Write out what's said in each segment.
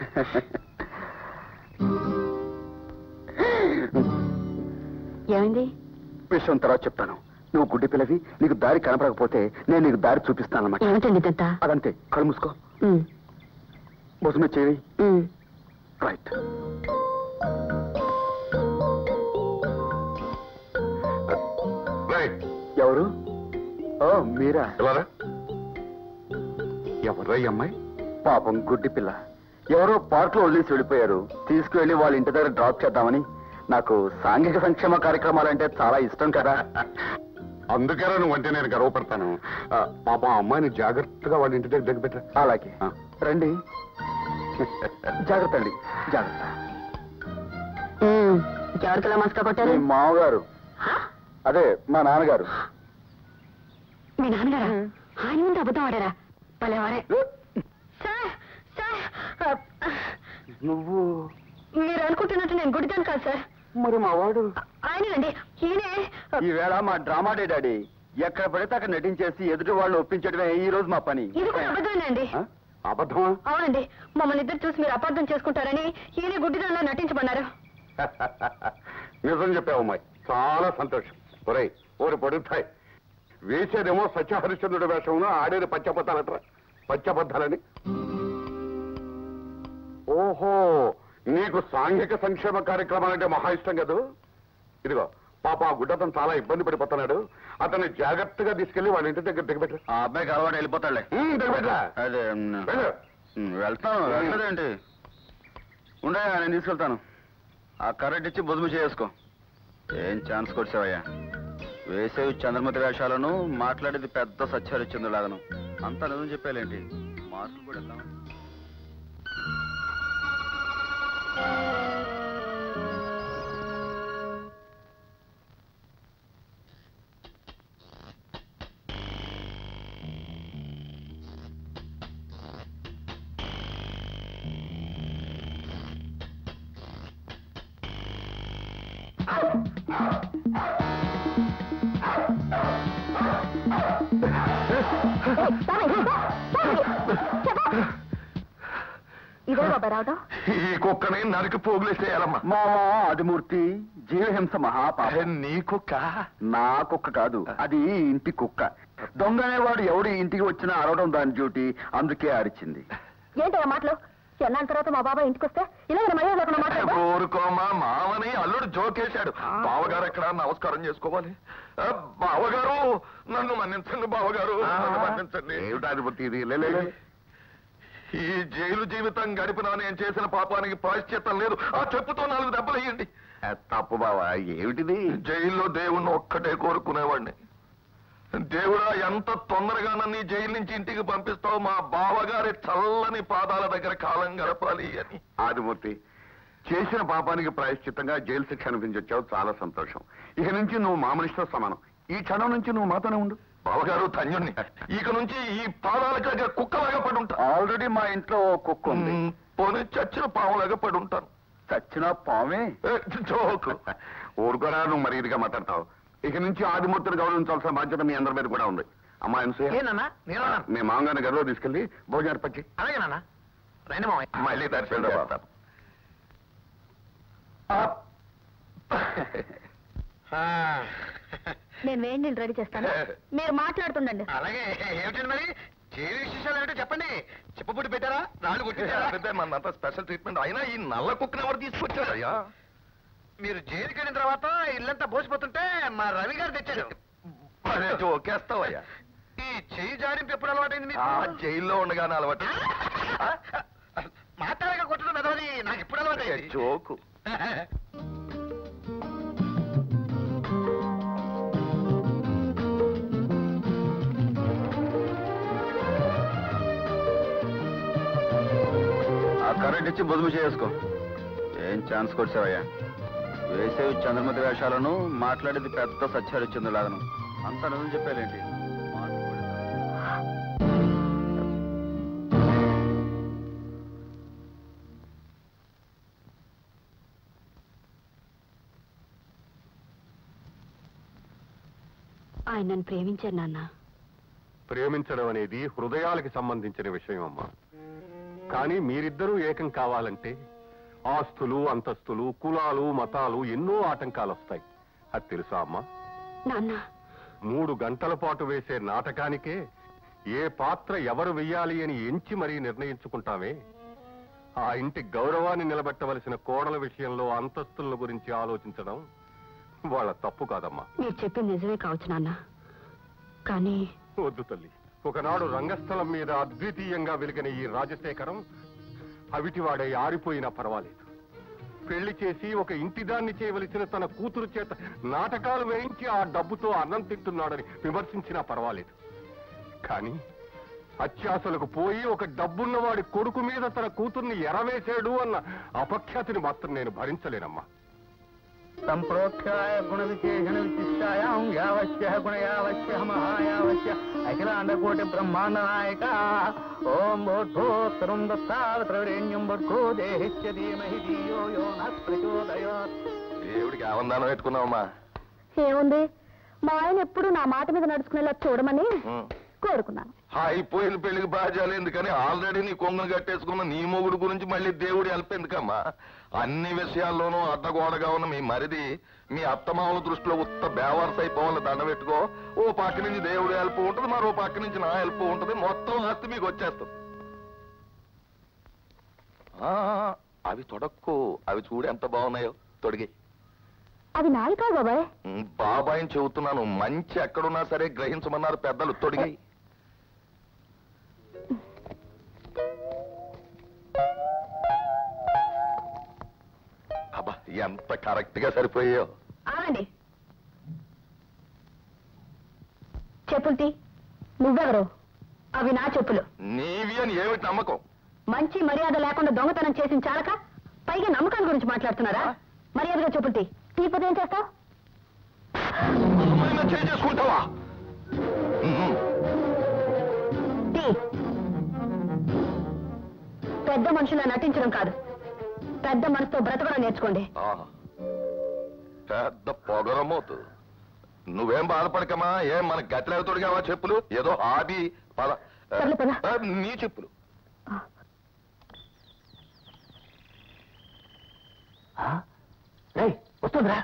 ఏమైంది? విషయం తర్వాత చెప్తాను. నువ్వు గుడ్డి పిల్లవి, నీకు దారి కనపడకపోతే నేను నీకు దారి చూపిస్తానన్నమాట. ఏమిటండి ఇదంతా? అదంతే. కళ్ళు మూసుకో. భుజం మీద చేయి. రైట్. ఎవరు? ఓ మీరా? ఎవరు ఈ అమ్మాయి? పాపం గుడ్డి పిల్ల. ఎవరో పార్క్ లో వదిలేసి వెళ్ళిపోయారు. తీసుకువెళ్ళి వాళ్ళ ఇంటి దగ్గర డ్రాప్ చేద్దామని. నాకు సాంఘిక సంక్షేమ కార్యక్రమాలంటే చాలా ఇష్టం కదా. అందుకేరా నువ్వంటే నేను గర్వపడతాను. పాప అమ్మాయిని జాగ్రత్తగా వాళ్ళ ఇంటి దగ్గర పెట్ట. అలాగే రండి. జాగ్రత్త అండి, జాగ్రత్త. ఎవరికలా మస్కా కొట్టారు? మామగారు. అదే మా నాన్నగారు. మీ నాన్నగారా? ఆయన ముందు అబద్ధం ఆడారా? పలేవారే. నువ్వు మీరు అనుకుంటున్నట్టు నేను గుడిదాను కాదు సార్. మరి మా వాడు ఆయనండి. ఈయనే. ఈవేళ మా డ్రామా డే డాడీ. ఎక్కడ పడితే అక్కడ నటించేసి ఎదుటి వాళ్ళని ఒప్పించడమే ఈ రోజు మా పని. ఇది కూడా అబద్ధమేనండి. అబద్ధమా? అవునండి. మమ్మల్ని ఇద్దరు చూసి మీరు అబద్ధం చేసుకుంటారని ఈయన గుడ్డిదానిలో నటించమన్నారు. నిజం చెప్పావు అమ్మాయి, చాలా సంతోషం. ఒరేయ్ ఊరు పడుతాయి. వేసేదేమో సత్యహరిశ్చంద్రుడి వేషమును, ఆడేది పచ్చబద్దాలట్రా. పచ్చబద్దాలని. ఓహో, నీకు సాంఘిక సంక్షేమ కార్యక్రమాలంటే మహా ఇష్టం కదా. ఇదిగో పాప ఆ గుడ్డతను చాలా ఇబ్బంది పడిపోతున్నాడు. అతన్ని జాగ్రత్తగా తీసుకెళ్లి వాళ్ళ ఇంటి దగ్గర దిగబెట్టు. ఆ అబ్బాయికి అలవాటు వెళ్ళిపోతాడులే. దిగబెట్టా. అదే వెళ్తాను. వెళ్ళలేదేంటి? ఉండే, నేను తీసుకెళ్తాను. ఆ కరెంట్ ఇచ్చి బుదుము చేసుకో. ఏం ఛాన్స్ కొట్టావయ్యా? వేసేవి చంద్రమతి వేషాలను, మాట్లాడేది పెద్ద సత్యహరిశ్చంద్రులాగను. అంతా నిజం చెప్పాలేంటి? మార్కులు కూడా వెళ్తాం. ఇదే బాబా రావడం. ఈ కుక్కని నరికి పోగులేసేయాలమ్మా. మామా ఆదిమూర్తి, జీవహింస మహాపాపం. నీ కుక్క? నా కుక్క కాదు, అది ఇంటి కుక్క. దొంగ అనేవాడు ఎవడు ఇంటికి వచ్చినా అరవడం దాని డ్యూటీ. అందుకే అరిచింది. ఏంటి ఆ మాటలు? ఎన్నాళ్ళ తర్వాత మా బాబా ఇంటికి వస్తే ఇలాగ మర్యాద లేకుండా మాట్లాడు. కోరుకోమా, మామని అల్లుడు జోకేశాడు. బావగారు ఎక్కడ నమస్కారం చేసుకోవాలి. బావగారు నన్ను మన్నించండి. బావగారు మన్నించండి. ఏమిటాధిపతి ఇది? ఈ జైలు జీవితం గడిపినా నేను చేసిన పాపానికి ప్రాయశ్చిత్తం లేదు. ఆ చెప్పుతో 4 దెబ్బలు వేయండి. తప్పు బావా. ఏమిటిది? జైల్లో దేవుణ్ణి ఒక్కటే కోరుకునేవాడిని. దేవుడా, ఎంత తొందరగా నన్ను జైలు నుంచి ఇంటికి పంపిస్తావు? మా బావగారి చల్లని పాదాల దగ్గర కాలం గడపాలి అని. ఆదిమూర్తి, చేసిన పాపానికి ప్రాయశ్చిత్తంగా జైలు శిక్ష అనిపించొచ్చావు. చాలా సంతోషం. ఇక నుంచి నువ్వు మా మనిషితో సమానం. ఈ క్షణం నుంచి నువ్వు మాతోనే ఉండు. బావగారు ధన్యుణ్ణి. ఇక నుంచి ఈ పాదాల దగ్గర కుక్కలాగా పడి ఉంటా. ఆల్రెడీ మా ఇంట్లో కుక్క ఉంది. పోనీ చచ్చిన పాములాగా పడి ఉంటాను. చచ్చిన పామే? జోకు. ఊరుకోరా, నువ్వు మరి ఇదిగా మాట్లాడతావు. ఇక నుంచి ఆదిమూర్తిని గౌరవించాల్సిన బాధ్యత మీ అందరి మీద కూడా ఉంది. అమ్మా అనసూయ, మీ మామగారిని గదిలో తీసుకెళ్లి భోజనం ఏర్పచ్చి. అలాగే నాన్న. రండి మామయ్య. మళ్ళీ దర్శనం చేస్తాను. నేను వేడి నీళ్ళు రెడీ చేస్తాను, మీరు మాట్లాడుతుండండి. అలాగే. ఏమిటండి మరి జైలు విశేషాలు ఏమిటో చెప్పండి. చెప్పబుట్టి పెట్టారా? రాళ్ళు కొట్టించారా? మనంతా స్పెషల్ ట్రీట్మెంట్. అయినా ఈ నల్ల కుక్కని ఎవరు తీసుకొచ్చారు? అయ్యా, మీరు జైలుకి వెళ్ళిన తర్వాత ఇల్లంతా బోసిపోతుంటే మా రవి గారు తెచ్చారు. ఓకేస్తావయ్యా. ఈ చెయ్యి జారింపు ఎప్పుడు అలవాటైంది మీకు? జైల్లో ఉండగానే అలవాటు. మాట్లాడగా కొట్టడం మెదవది నాకు ఎప్పుడు అలవాటైంది? జోకు. ఆ కరెంట్ ఇచ్చి బుదుము చేసుకో. ఏం ఛాన్స్ కొట్టావయ్యా? వేసేవి చంద్రమతి వేషాలను, మాట్లాడేది పెద్ద సత్యహరిశ్చంద్రులాగను. అంత నిజం చెప్పాలేంటి? ఆయన నన్ను ప్రేమించారు నాన్న. ప్రేమించడం అనేది హృదయాలకి సంబంధించిన విషయం అమ్మా. కానీ మీరిద్దరూ ఏకం కావాలంటే ఆస్తులు, అంతస్తులు, కులాలు, మతాలు ఎన్నో ఆటంకాలు వస్తాయి. అది తెలుసా అమ్మా? నాన్న 3 గంటల పాటు వేసే నాటకానికే ఏ పాత్ర ఎవరు వెయ్యాలి అని ఎంచి మరీ నిర్ణయించుకుంటామే. ఆ ఇంటి గౌరవాన్ని నిలబెట్టవలసిన కోడల విషయంలో అంతస్తుల గురించి ఆలోచించడం వాళ్ళ తప్పు కాదమ్మా. మీరు చెప్పింది నిజమే కావచ్చు నాన్న, కానీ వద్దు తల్లి. ఒకనాడు రంగస్థలం మీద అద్వితీయంగా వెలిగిన ఈ రాజశేఖరం అవిటివాడై ఆరిపోయినా పర్వాలేదు. పెళ్లి చేసి ఒక ఇంటిదాన్ని చేయవలసిన తన కూతురు చేత నాటకాలు వేయించి ఆ డబ్బుతో అన్నం తింటున్నాడని విమర్శించినా పర్వాలేదు. కానీ అత్యాశలకు పోయి ఒక డబ్బున్నవాడి కొడుకు మీద తన కూతుర్ని ఎరవేశాడు అన్న అపఖ్యాతిని మాత్రం నేను భరించలేనమ్మా. సంప్రోక్షాయ గుణ విశేషణ విశిష్టాయాం యావశ్య గుణయావశ్య మహాయావశ్య అఖిలాండకోటి బ్రహ్మాండ నాయక ఓం భూర్భూత్తరం దత్తావత్రేణ్యం భర్గో దేహిష్య ధీమహి ధియో యో నః ప్రచోదయాత్. దేవుడికి ఆవందానం పెట్టుకున్నావమ్మా. ఏముంది, మా ఆయన ఎప్పుడు నా మాట మీద నడుచుకునేలా చూడమని కోరుకున్నాను. అయిపోయిన పెళ్లికి బాధ్యాలు ఎందుకని ఆల్రెడీ నీ కొంగును కట్టేసుకున్న నీ మొగుడు గురించి మళ్ళీ దేవుడి హెల్ప్ ఎందుకమ్మా? అన్ని విషయాల్లోనూ అడ్డగోడగా ఉన్న మీ మరిది మీ అత్తమావుల దృష్టిలో ఉత్త బేవర్స్ అయిపోవాలని దండ పెట్టుకో. ఓ పక్క నుంచి దేవుడి హెల్ప్ ఉంటుంది, మరో పక్క నుంచి నా హెల్ప్ ఉంటుంది, మొత్తం ఆస్తి మీకు వచ్చేస్తుంది. అవి తొడక్కు, అవి చూడు ఎంత బాగున్నాయో. తొడిగి అది నాది కాదు బాబాయ్. బాబాయిని చెబుతున్నాను, మంచి ఎక్కడున్నా సరే గ్రహించమన్నారు పెద్దలు. తొడిగి అబ్బా ఎంత కరెక్ట్ గా సరిపోయాయో. ఆగండి, చెప్పులు తీ. నువ్వెవరు? అవి నా చెప్పులు. నీవి అని ఏమిటి నమ్మకం? మంచి మర్యాద లేకుండా దొంగతనం చేసిన చాలక పైగా నమ్మకాల గురించి మాట్లాడుతున్నారా? మర్యాదగా చెప్పులు తీ. తీపోతే ఏం చేస్తావు? చేసుకుంటావా? తీ. పెద్ద మనుషులా నటించడం కాదు, పెద్ద మనసుతో బ్రతకడం నేర్చుకోండి. పెద్ద పొగరమోతు. నువ్వేం బాధపడకమా. ఏం మనకి గట్టిలేక తొడిగావా చెప్పులు? ఏదో హాబీ. పద. నీ చెప్పులు. వస్తుందిరా.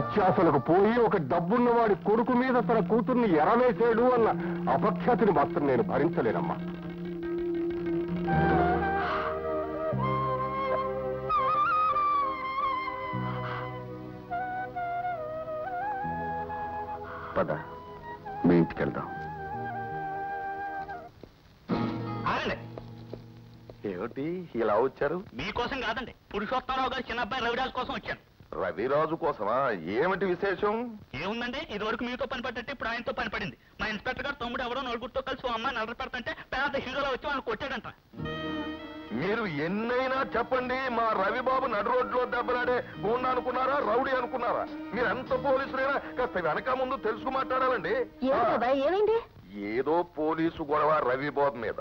అత్యాసలకు పోయి ఒక డబ్బున్నవాడి కొడుకు మీద తన కూతుర్ని ఎరవేశాడు అన్న అపఖ్యాతిని మాత్రం నేను భరించలేనమ్మా. పద, మీ ఇంటికి వెళ్దాం. ఏమిటి ఇలా వచ్చారు? మీకోసం కాదండి, పురుషోత్తమరావు గారు చిన్న అబ్బాయి రవిరాజు కోసం వచ్చాను. రవిరాజు కోసమా? ఏమిటి విశేషం? ఏముందండి, ఇది వరకు మీతో పని పడ్డట్టు ఇప్పుడు ఆయనతో పని పడింది. మా ఇన్స్పెక్టర్ గారు తమ్ముడు ఎవరో నలుగురితో కలిసి ఓ అమ్మాయి నలభై పెడతంటే పెద్ద హీరోలో వచ్చి వాళ్ళు కొట్టాడంట. మీరు ఎన్నైనా చెప్పండి, మా రవిబాబు నడు రోడ్లో దెబ్బలాడే గూండా అనుకున్నారా, రౌడీ అనుకున్నారా? మీరు ఎంత పోలీసులైనా కాస్త వెనక ముందు తెలుసుకు మాట్లాడాలండి. ఏమైంది? ఏదో పోలీసు గొడవ రవిబాబు మీద.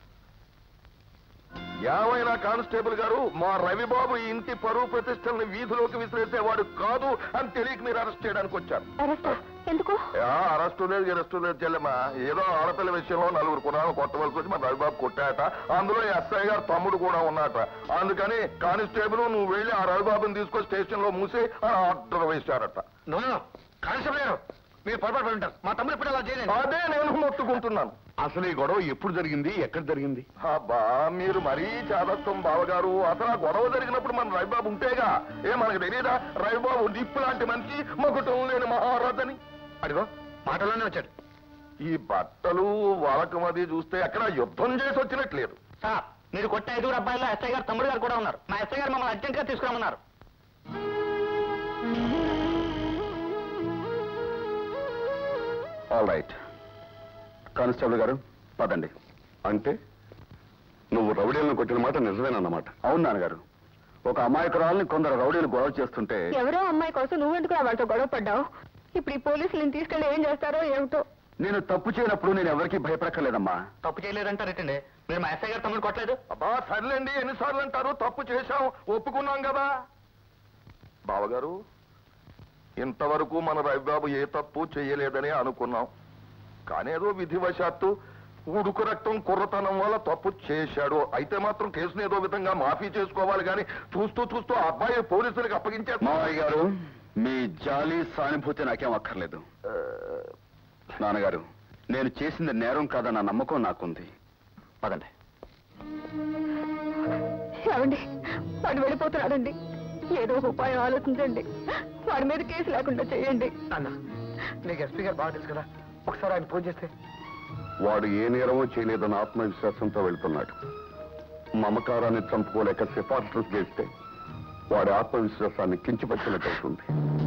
ఏమైనా కానిస్టేబుల్ గారు, మా రవిబాబు ఈ ఇంటి పరువు ప్రతిష్టల్ని వీధిలోకి విసిరేసేవాడు కాదు అని తెలియక మీరు అరెస్ట్ చేయడానికి వచ్చారు. ఎందుకు? అరెస్టు లేదు చెల్లెమ్మా. ఏదో ఆడపిల్ల విషయంలో నలుగురు కొనాలు కొట్టవలసి వచ్చి మా రవిబాబు కొట్టాట. అందులో ఎస్ఐ గారు తమ్ముడు కూడా ఉన్నాట. అందుకని కానిస్టేబుల్ నువ్వు వెళ్ళి ఆ రవిబాబుని తీసుకొని స్టేషన్ లో మూసి ఆర్డర్ వేశారట. కానిస్టేబుల్ గారు, మీరు పొరపాటు ఉంటారు. మా తమ్ముడు ఇప్పుడు అలా చేయలేదు. అదే నేను మొత్తుకుంటున్నాను. అసలు ఈ గొడవ ఎప్పుడు జరిగింది, ఎక్కడ జరిగింది? అబ్బా, మీరు మరీ చాదస్తం బావగారు. అసలు ఆ గొడవ జరిగినప్పుడు మన రవిబాబు ఉంటేగా. మనకు తెలియదా రవిబాబు నిప్పు లాంటి మనిషి, మొగటం లేని మహారాజని? అడిగో మాటలోనే వచ్చాడు. ఈ బట్టలు వాలకం అది చూస్తే ఎక్కడ యుద్ధం చేసి వచ్చినట్లేదు. సార్, మీరు కొట్టిన 5 అబ్బాయిలో ఎస్ఐ గారు తమ్ముడు గారు కూడా ఉన్నారు. మా ఎస్ఐ గారు మమ్మల్ని అర్జెంట్ గా తీసుకురామన్నారు. ఆల్ రైట్ కానిస్టేబుల్ గారు, పదండి. అంటే నువ్వు రౌడీలను కొట్టిన మాట నిజమేనన్నమాట? అవును నాన్నగారు. ఒక అమాయకురాలని కొందరు రౌడీలు గొడవ చేస్తుంటే ఎవరో అమ్మాయి కోసం నువ్వెందుకు వాళ్ళతో గొడవ పడ్డావు? ఇప్పుడు ఈ పోలీసులను తీసుకెళ్లి ఏం చేస్తారో ఏమిటో. నేను తప్పు చేయనప్పుడు నేను ఎవరికి భయపడక్కర్లేదమ్మా. తప్పు చేయలేదంటారేటండి? మీరు మా ఎస్ఐ గారు తమ్ముడు కొట్టలేదు? అబ్బా సర్లేండి, ఎన్నిసార్లు అంటారు? తప్పు చేశాం, ఒప్పుకున్నాం కదా. బావగారు, ఇంతవరకు మన రవిబాబు ఏ తప్పు చేయలేదని అనుకున్నాం. కానీ ఏదో విధివశాత్తు ఉడుకు రక్తం కుర్రతనం వల్ల తప్పు చేశాడు. అయితే మాత్రం కేసును ఏదో విధంగా మాఫీ చేసుకోవాలి. కానీ చూస్తూ చూస్తూ ఆ అబ్బాయి పోలీసులకు అప్పగించారు. మావయ్య గారు, మీ జాలి సానుభూతి నాకేం అక్కర్లేదు. నాన్నగారు, నేను చేసింది నేరం కాదన్న నమ్మకం నాకుంది. పదండి. ఏమండి, వాడు వెళ్ళిపోతున్నాడండి. ఏదో ఒక ఉపాయం ఆలోచించండి. వాడి మీద కేసు లేకుండా చేయండి. అన్న, నీకు ఎస్పీ గారు బాగా తెలుసు కదా, ఒకసారి ఆయన ఫోన్ చేస్తే. వాడు ఏ నేరమో చేయలేదన్న ఆత్మవిశ్వాసంతో వెళ్తున్నాడు. మమకారాన్ని చంపుకోలేక సిఫార్సులు చేస్తే వాడి ఆత్మవిశ్వాసాన్ని కించపరిచినట్టు అవుతుంది.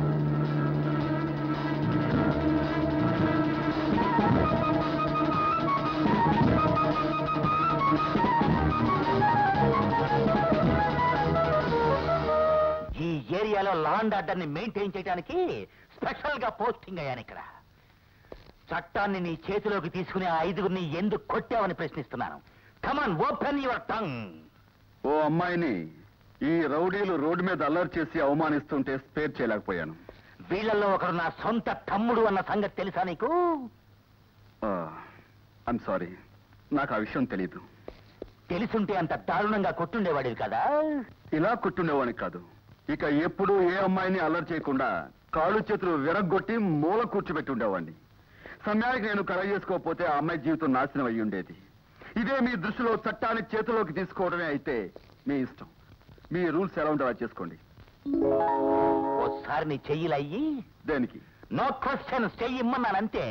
ఈ ఏరియాలో లా అండ్ ఆర్డర్ ని మెయింటైన్ చేయడానికి స్పెషల్ గా పోస్టింగ్ అయ్యాను ఇక్కడ. చట్టాన్ని నీ చేతిలోకి తీసుకుని ఆ 5గురిని ఎందుకు కొట్టావని ప్రశ్నిస్తున్నాను. Come on, open your tongue. ఓ అమ్మాయిని ఈ రౌడీలు రోడ్డు మీద అల్లరి చేసి అవమానిస్తుంటే స్పేర్ చేయలేకపోయాను. వీళ్ళల్లో ఒకరు నా సొంత తమ్ముడు అన్న సంగతి తెలుసా నీకు? ఐమ్ సారీ, నాకు ఆ విషయం తెలీదు. తెలుసుంటే అంత దారుణంగా కొట్టుండేవాడివి కదా. ఇలా కొట్టుండేవాడిని కాదు. ఇక ఎప్పుడు ఏ అమ్మాయిని అల్లరి చేయకుండా కాళ్ళు చేతులు విరగ్గొట్టి మూల కూర్చోబెట్టి ఉండేవాడిని. సమయానికి నేను కర చేసుకోకపోతే ఆ అమ్మాయి జీవితం నాశనం అయ్యి ఉండేది. ఇదే మీ దృష్టిలో చట్టాన్ని చేతిలోకి తీసుకోవడమే అయితే మీ ఇష్టం. మీ రూల్స్ ఎలా ఉంటే అలా చేసుకోండి. ఓసారి నీ చెయ్యిలయ్యి. దేనికి? నో క్వశ్చన్స్, చెయ్యిమ్మన్నానంతే.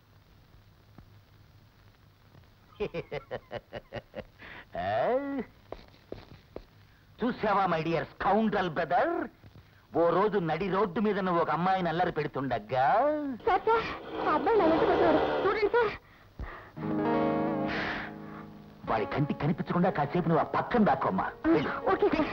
చూసావా మై డియర్ స్కౌండ్రల్ బ్రదర్, ఓ రోజు నడి రోడ్డు మీద నువ్వు ఒక అమ్మాయిని అల్లరి పెడుతుండగా వాడి కంటికి కనిపించకుండా కాసేపు నువ్వు ఆ పక్కన దాకోమ్మా. Okay sir.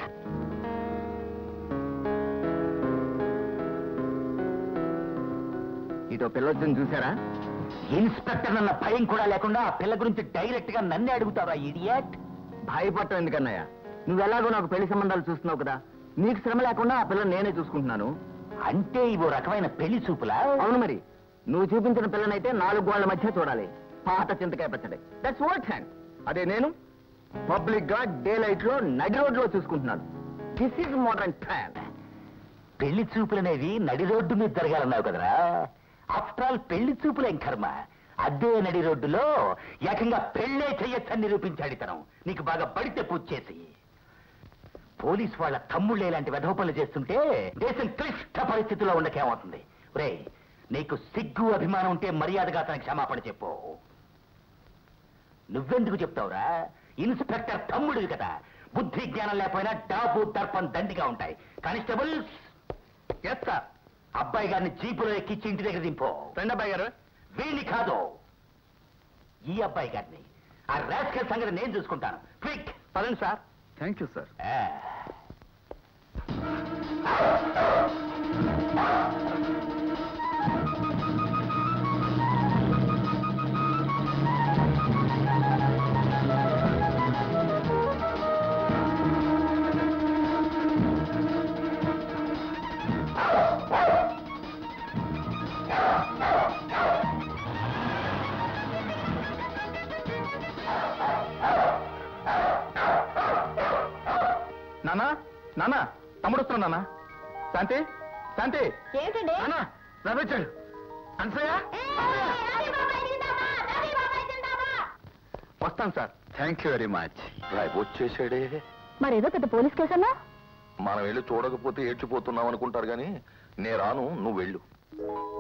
ఇటో పిల్లొద్దని చూసారా? ఇన్స్పెక్టర్ అన్న భయం కూడా లేకుండా ఆ పిల్ల గురించి డైరెక్ట్ గా నన్నే అడుగుతావా ఇడియట్? భయపడటం ఎందుకన్నయ్య? నువ్వెలాగో నాకు పెళ్లి సంబంధాలు చూస్తున్నావు కదా, నీకు శ్రమ లేకుండా ఆ పిల్లని నేనే చూసుకుంటున్నాను. అంటే ఇవో రకమైన పెళ్లి చూపులా? అవును మరి. నువ్వు చూపించిన పిల్లనైతే 4 గోళ్ల మధ్య చూడాలి. పాత చింతకాయ పచ్చడి. That's what hand. అదే నేను పబ్లిక్ గా డే లైట్ లో నడి రోడ్ లో చూసుకుంటున్నాను. This is modern trend. పెళ్లి చూపులనేవి నడి రోడ్డు మీద జరగాలన్నావు కదరా. ఆఫ్టర్ ఆల్ పెళ్లి చూపులేం కర్మ, అదే నడి రోడ్డులో ఏకంగా పెళ్లే చెయ్యొచ్చని నిరూపించాడు ఇతను. నీకు బాగా పడితే పూజ చేసి. పోలీస్ వాళ్ళ తమ్ముళ్ళు ఇలాంటి వెధవ పనులు చేస్తుంటే దేశం క్లిష్ట పరిస్థితిలో ఉండకేమవుతుంది. రే, నీకు సిగ్గు అభిమానం ఉంటే మర్యాదగా అతనికి క్షమాపణ చెప్పు. నువ్వెందుకు చెప్తావురా? ఇన్స్పెక్టర్ తమ్ముడివి కదా, బుద్ధి జ్ఞానం లేకపోయినా డాబు దర్పం దండిగా ఉంటాయి. Constables, yes sir. అబ్బాయి గారిని జీపులో ఎక్కించి ఇంటి దగ్గర దింపో. రండి అబ్బాయి గారు. వీణ్ణి కాదు, ఈ అబ్బాయి గారిని. ఆ రాస్కల్ సంగతి నేను చూసుకుంటాను. క్విక్ పదండి సార్. Thank you sir. నానా, నానా, తమ్ముడు వస్తున్నాడు నాన్న. శాంతి, శాంతి. ఏంటండి? నానా, రవిచాడు. అనసూయ, వస్తాను sir. Thank you very much. వచ్చేసాడే. మరేదో పెద్ద పోలీస్ కేసన్నా? మనం వెళ్ళి చూడకపోతే ఏడ్చిపోతున్నాం అనుకుంటారు గాని, నే రాను, నువ్వు వెళ్ళు.